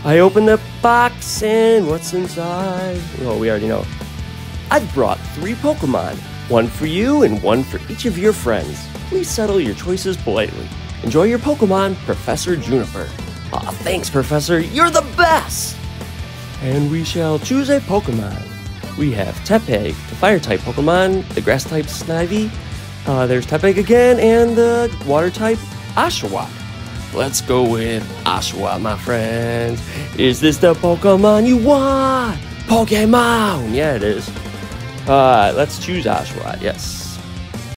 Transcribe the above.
I open the box and what's inside? Well, we already know. I've brought 3 Pokemon, one for you and one for each of your friends. Please settle your choices politely. Enjoy your Pokemon, Professor Juniper. Aw, thanks, Professor. You're the best! And we shall choose a Pokemon. We have Tepig, the Fire-type Pokemon, the Grass-type Snivy, there's Tepig again, and the Water-type Oshawott. Let's go with Oshawott, my friends. Is this the Pokemon you want? Pokemon! Yeah, it is. Let's choose Oshawott, yes.